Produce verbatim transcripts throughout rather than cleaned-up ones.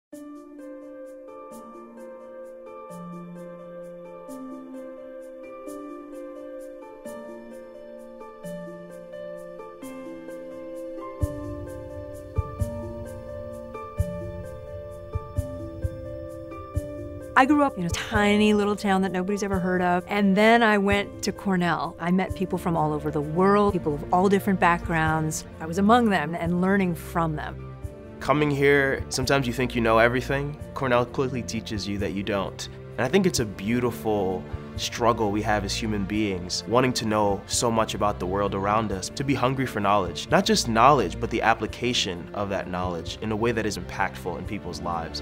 I grew up in a tiny little town that nobody's ever heard of, and then I went to Cornell. I met people from all over the world, people of all different backgrounds. I was among them and learning from them. Coming here, sometimes you think you know everything. Cornell quickly teaches you that you don't. And I think it's a beautiful struggle we have as human beings, wanting to know so much about the world around us, to be hungry for knowledge. Not just knowledge, but the application of that knowledge in a way that is impactful in people's lives.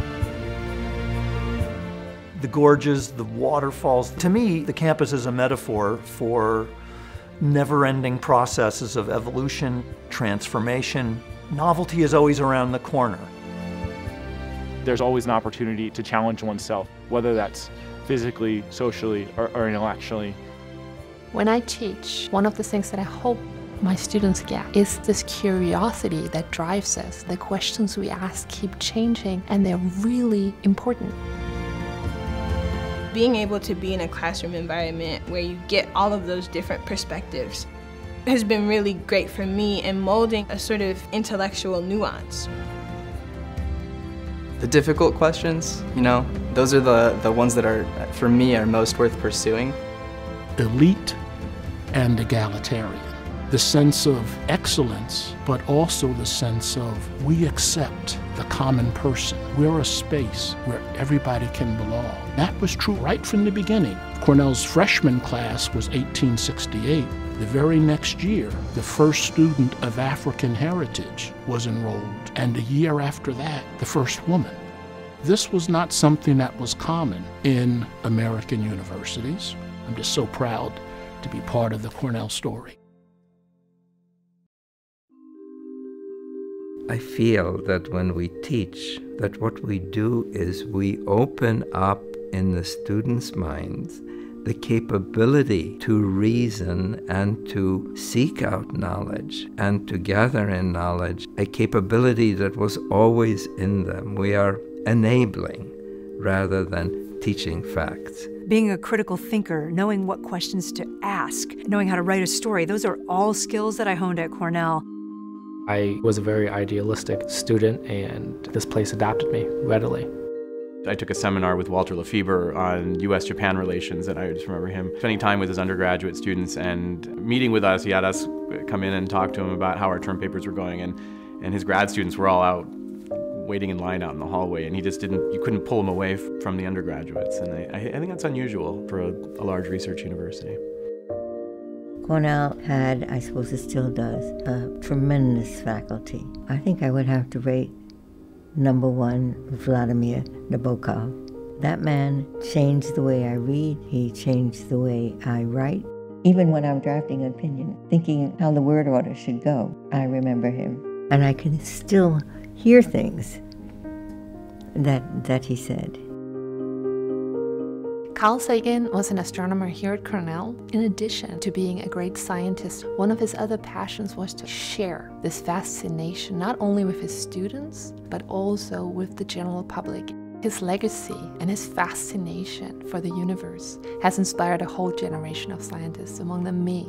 The gorges, the waterfalls. To me, the campus is a metaphor for never-ending processes of evolution, transformation. Novelty is always around the corner. There's always an opportunity to challenge oneself, whether that's physically, socially, or, or intellectually. When I teach, one of the things that I hope my students get is this curiosity that drives us. The questions we ask keep changing, and they're really important. Being able to be in a classroom environment where you get all of those different perspectives has been really great for me in molding a sort of intellectual nuance. The difficult questions, you know, those are the, the ones that are, for me, are most worth pursuing. Elite and egalitarian. The sense of excellence, but also the sense of we accept the common person. We're a space where everybody can belong. That was true right from the beginning. Cornell's freshman class was eighteen sixty-eight. The very next year, the first student of African heritage was enrolled, and a year after that, the first woman. This was not something that was common in American universities. I'm just so proud to be part of the Cornell story. I feel that when we teach, that what we do is we open up in the students' minds the capability to reason and to seek out knowledge and to gather in knowledge, a capability that was always in them. We are enabling rather than teaching facts. Being a critical thinker, knowing what questions to ask, knowing how to write a story, those are all skills that I honed at Cornell. I was a very idealistic student, and this place adopted me readily. I took a seminar with Walter Lefebvre on U S Japan relations, and I just remember him spending time with his undergraduate students and meeting with us. He had us come in and talk to him about how our term papers were going, and, and his grad students were all out waiting in line out in the hallway, and he just didn't, you couldn't pull him away from the undergraduates, and I, I think that's unusual for a, a large research university. Cornell had, I suppose it still does, a tremendous faculty. I think I would have to rate number one, Vladimir Nabokov. That man changed the way I read, he changed the way I write. Even when I'm drafting an opinion, thinking how the word order should go, I remember him. And I can still hear things that, that he said. Carl Sagan was an astronomer here at Cornell. In addition to being a great scientist, one of his other passions was to share this fascination not only with his students, but also with the general public. His legacy and his fascination for the universe has inspired a whole generation of scientists, among them me.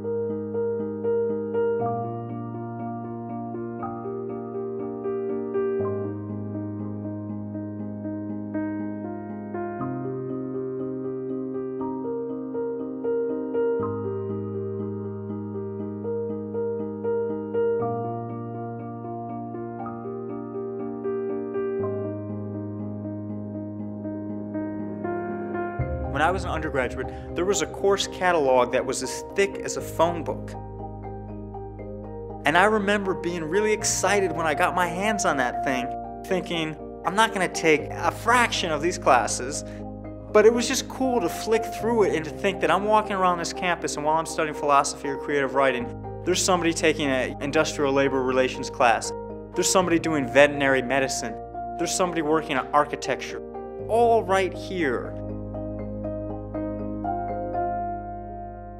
When I was an undergraduate, there was a course catalog that was as thick as a phone book. And I remember being really excited when I got my hands on that thing, thinking, I'm not going to take a fraction of these classes. But it was just cool to flick through it and to think that I'm walking around this campus, and while I'm studying philosophy or creative writing, there's somebody taking an industrial labor relations class. There's somebody doing veterinary medicine. There's somebody working on architecture. All right here.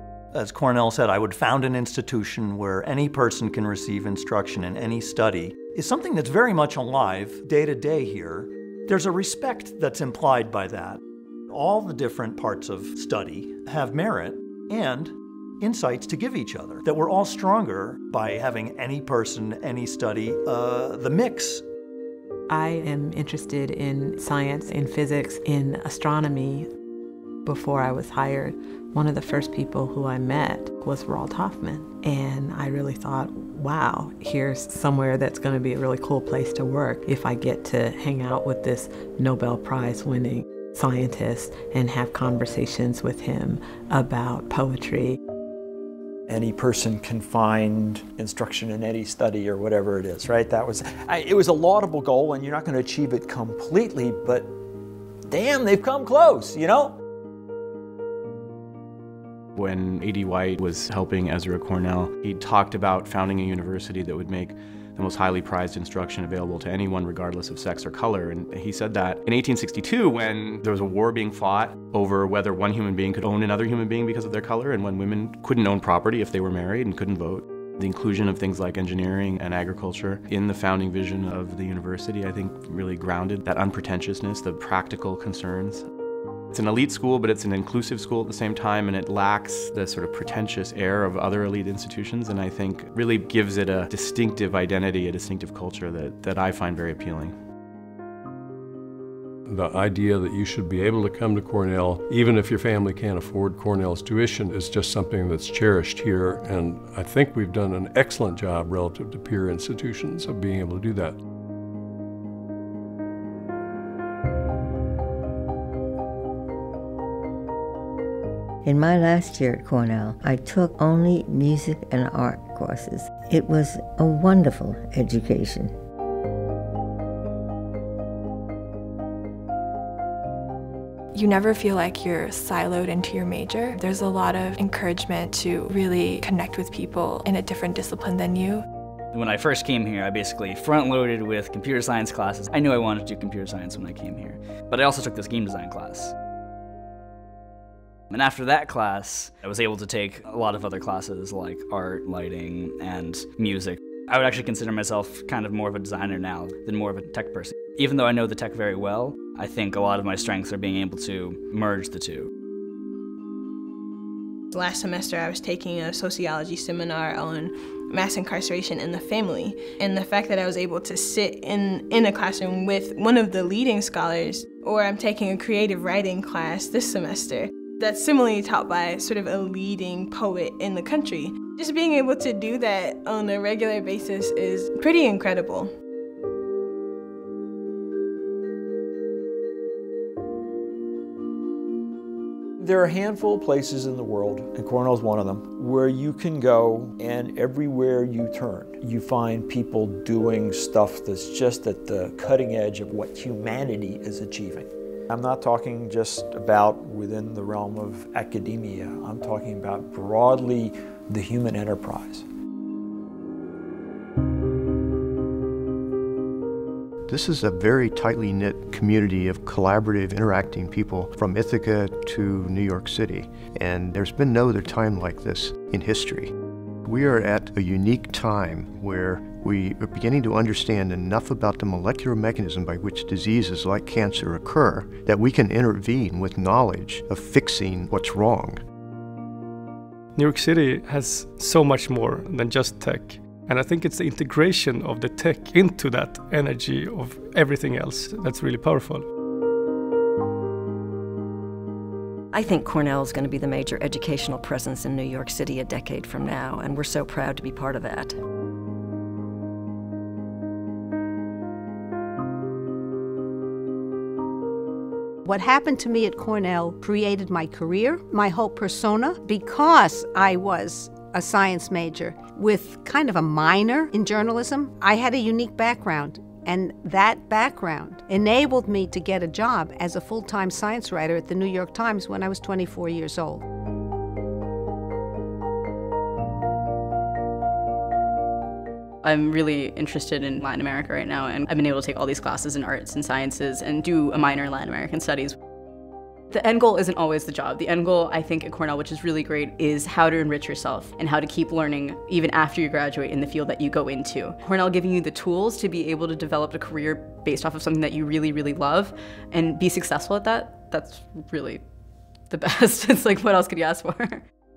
As Cornell said, I would found an institution where any person can receive instruction in any study is something that's very much alive day to day here. There's a respect that's implied by that. All the different parts of study have merit and insights to give each other, that we're all stronger by having any person, any study, uh, the mix. I am interested in science, in physics, in astronomy. Before I was hired, one of the first people who I met was Roald Hoffmann. And I really thought, wow, here's somewhere that's going to be a really cool place to work if I get to hang out with this Nobel Prize winning scientist and have conversations with him about poetry. Any person can find instruction in any study or whatever it is, right? That was, I, it was a laudable goal, and you're not going to achieve it completely, but damn, they've come close, you know? When A D White was helping Ezra Cornell, he talked about founding a university that would make the most highly prized instruction available to anyone regardless of sex or color. And he said that in eighteen sixty-two, when there was a war being fought over whether one human being could own another human being because of their color, and when women couldn't own property if they were married and couldn't vote. The inclusion of things like engineering and agriculture in the founding vision of the university, I think, really grounded that unpretentiousness, the practical concerns. It's an elite school, but it's an inclusive school at the same time, and it lacks the sort of pretentious air of other elite institutions, and I think really gives it a distinctive identity, a distinctive culture that, that I find very appealing. The idea that you should be able to come to Cornell, even if your family can't afford Cornell's tuition, is just something that's cherished here, and I think we've done an excellent job relative to peer institutions of being able to do that. In my last year at Cornell, I took only music and art courses. It was a wonderful education. You never feel like you're siloed into your major. There's a lot of encouragement to really connect with people in a different discipline than you. When I first came here, I basically front-loaded with computer science classes. I knew I wanted to do computer science when I came here, but I also took this game design class. And after that class, I was able to take a lot of other classes like art, lighting, and music. I would actually consider myself kind of more of a designer now than more of a tech person. Even though I know the tech very well, I think a lot of my strengths are being able to merge the two. Last semester, I was taking a sociology seminar on mass incarceration in the family, and the fact that I was able to sit in, in a classroom with one of the leading scholars, or I'm taking a creative writing class this semester that's similarly taught by sort of a leading poet in the country. Just being able to do that on a regular basis is pretty incredible. There are a handful of places in the world, and Cornell's one of them, where you can go and everywhere you turn, you find people doing stuff that's just at the cutting edge of what humanity is achieving. I'm not talking just about within the realm of academia. I'm talking about broadly the human enterprise. This is a very tightly knit community of collaborative, interacting people from Ithaca to New York City, and there's been no other time like this in history. We are at a unique time where we are beginning to understand enough about the molecular mechanism by which diseases like cancer occur that we can intervene with knowledge of fixing what's wrong. New York City has so much more than just tech. And I think it's the integration of the tech into that energy of everything else that's really powerful. I think Cornell is going to be the major educational presence in New York City a decade from now, and we're so proud to be part of that. What happened to me at Cornell created my career, my whole persona, because I was a science major with kind of a minor in journalism. I had a unique background, and that background enabled me to get a job as a full-time science writer at the New York Times when I was twenty-four years old. I'm really interested in Latin America right now, and I've been able to take all these classes in arts and sciences and do a minor in Latin American studies. The end goal isn't always the job. The end goal, I think, at Cornell, which is really great, is how to enrich yourself and how to keep learning even after you graduate in the field that you go into. Cornell giving you the tools to be able to develop a career based off of something that you really, really love and be successful at that, that's really the best. It's like, what else could you ask for?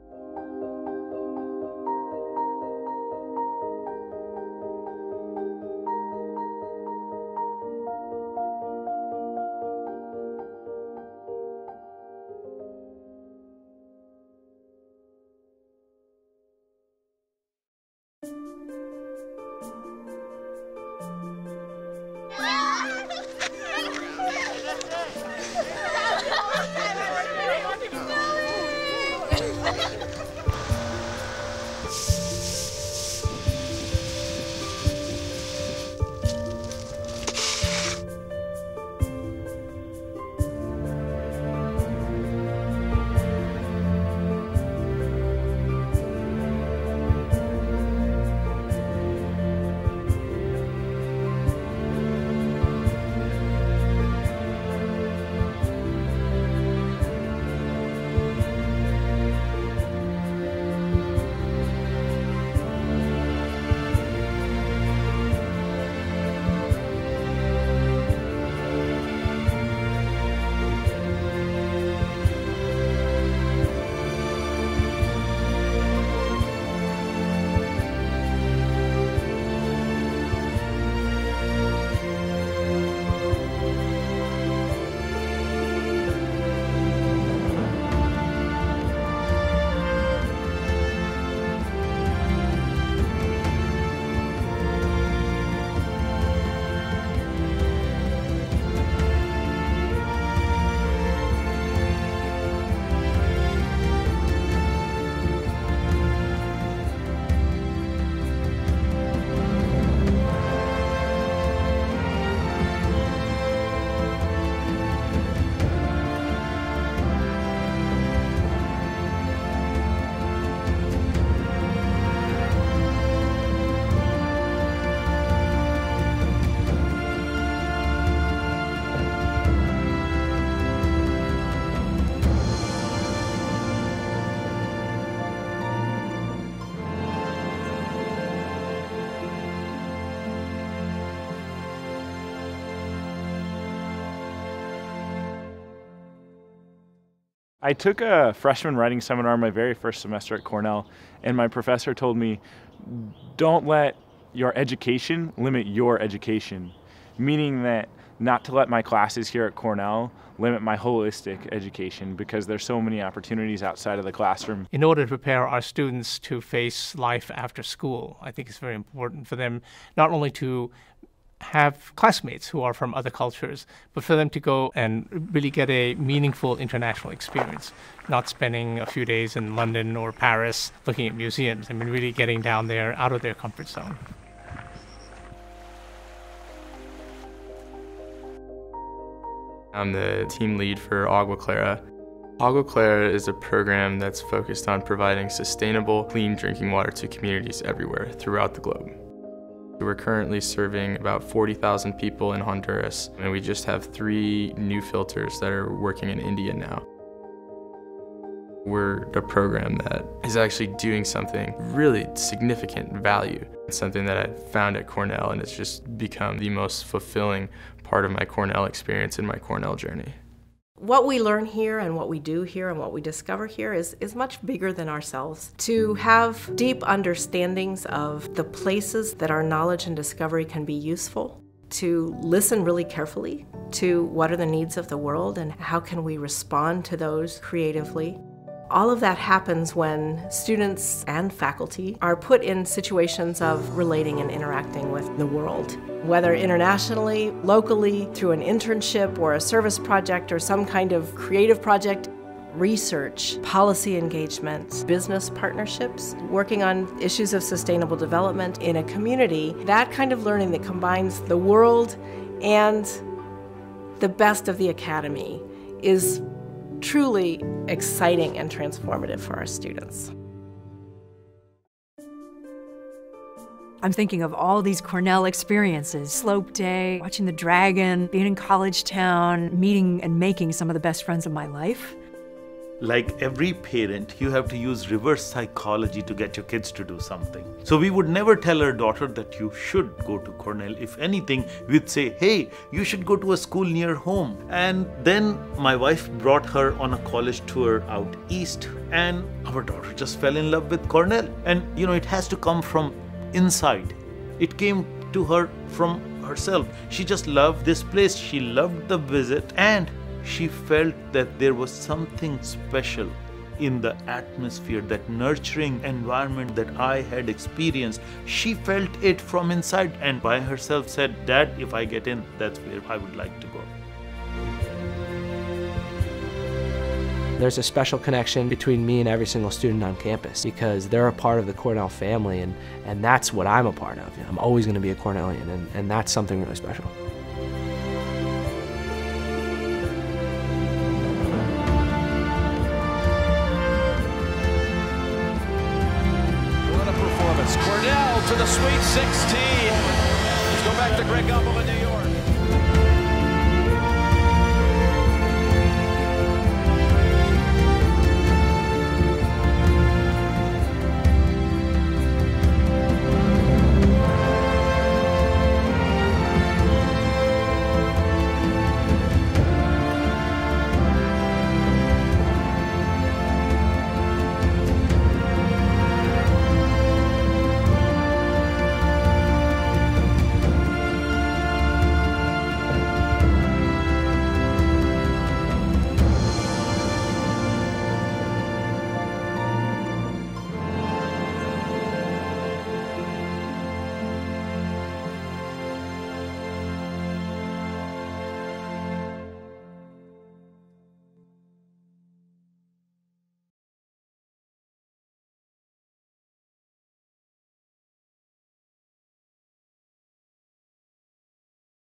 I took a freshman writing seminar my very first semester at Cornell, and my professor told me, don't let your education limit your education, meaning that not to let my classes here at Cornell limit my holistic education, because there's so many opportunities outside of the classroom. In order to prepare our students to face life after school, I think it's very important for them not only to have classmates who are from other cultures, but for them to go and really get a meaningful international experience, not spending a few days in London or Paris looking at museums. I mean, really getting down there out of their comfort zone. I'm the team lead for Agua Clara. Agua Clara is a program that's focused on providing sustainable, clean drinking water to communities everywhere throughout the globe. We're currently serving about forty thousand people in Honduras, and we just have three new filters that are working in India now. We're a program that is actually doing something really significant value. It's something that I found at Cornell, and it's just become the most fulfilling part of my Cornell experience and my Cornell journey. What we learn here and what we do here and what we discover here is, is much bigger than ourselves. To have deep understandings of the places that our knowledge and discovery can be useful, to listen really carefully to what are the needs of the world and how can we respond to those creatively. All of that happens when students and faculty are put in situations of relating and interacting with the world. Whether internationally, locally, through an internship or a service project or some kind of creative project, research, policy engagement, business partnerships, working on issues of sustainable development in a community, that kind of learning that combines the world and the best of the academy is truly exciting and transformative for our students. I'm thinking of all these Cornell experiences, Slope Day, watching the Dragon, being in College Town, meeting and making some of the best friends of my life. Like every parent, you have to use reverse psychology to get your kids to do something. So we would never tell our daughter that you should go to Cornell. If anything, we'd say, hey, you should go to a school near home. And then my wife brought her on a college tour out east, and our daughter just fell in love with Cornell. And you know, it has to come from inside. It came to her from herself. She just loved this place. She loved the visit, and she felt that there was something special in the atmosphere, that nurturing environment that I had experienced. She felt it from inside and by herself said, Dad, if I get in, that's where I would like to go. There's a special connection between me and every single student on campus because they're a part of the Cornell family, and, and that's what I'm a part of. You know, I'm always going to be a Cornellian, and, and that's something really special. What a performance. Cornell to the Sweet sixteen. Let's go back to Greg Gumbel.